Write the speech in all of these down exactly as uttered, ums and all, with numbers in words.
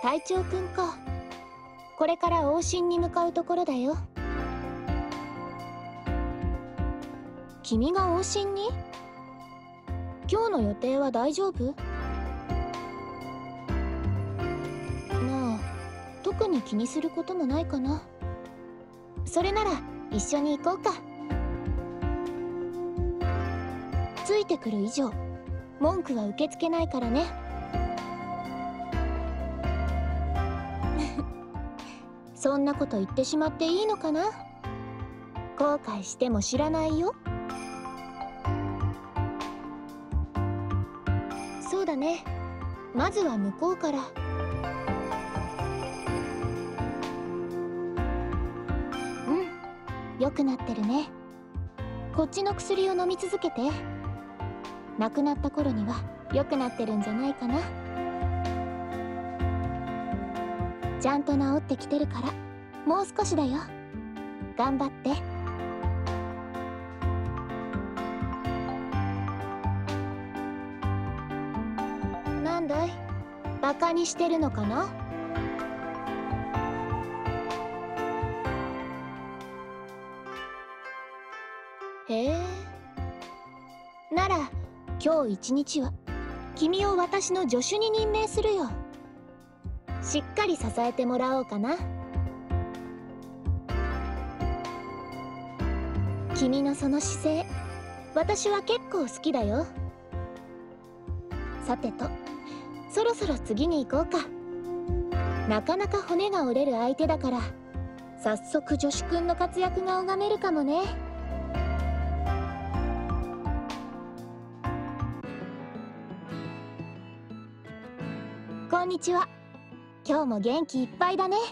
隊長くんか。これから往診に向かうところだよ。君が往診に？今日の予定は大丈夫？まあ特に気にすることもないかな。それなら一緒に行こうか。ついてくる以上文句は受け付けないからね。そんなこと言ってしまっていいのかな。後悔しても知らないよ。そうだね。まずは向こうから。うん、良くなってるね。こっちの薬を飲み続けて。亡くなった頃には良くなってるんじゃないかな。ちゃんと治ってきてるから、もう少しだよ。頑張って。なんだい、バカにしてるのかな。へえ。なら今日一日は君を私の助手に任命するよ。しっかり支えてもらおうかな。君のその姿勢、私は結構好きだよ。さてと、そろそろ次に行こうか。なかなか骨が折れる相手だから、早速助手くんの活躍が拝めるかもね。こんにちは。今日も元気いっぱいだね。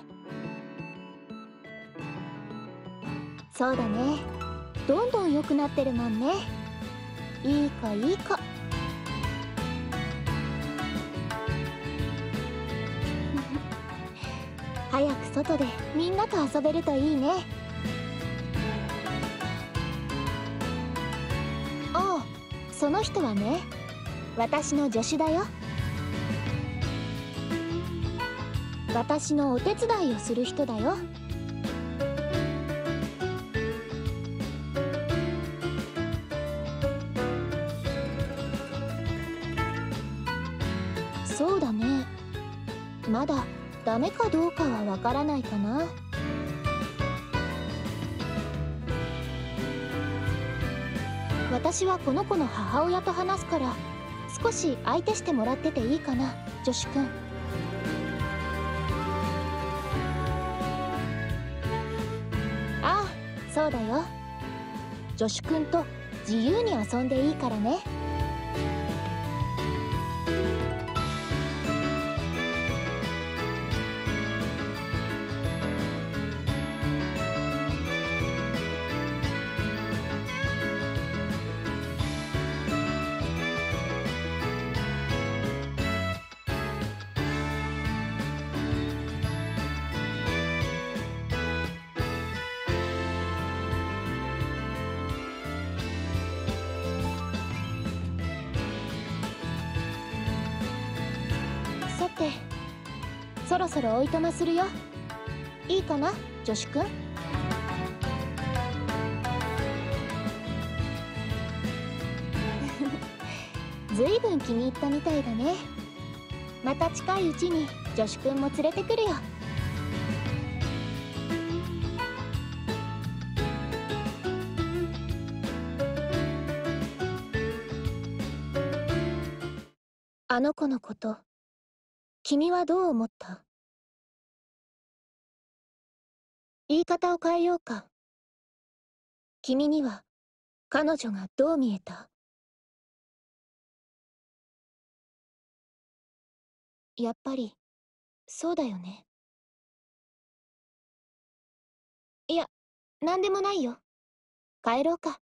そうだね。どんどん良くなってるもんね。いい子いい子。早く外でみんなと遊べるといいね。ああ、その人はね、私の助手だよ。私のお手伝いをする人だよ。そうだね。まだダメかどうかはわからないかな。私はこの子の母親と話すから、少し相手してもらってていいかな、助手くん。ああ、そうだよ。助手くんと自由に遊んでいいからね。さて、そろそろおいとまするよ。いいかな、助手くん。ずいぶん気に入ったみたいだね。また近いうちに助手くんも連れてくるよ。あの子のこと、君はどう思った？言い方を変えようか。君には彼女がどう見えた？やっぱりそうだよね。いや、なんでもないよ。帰ろうか。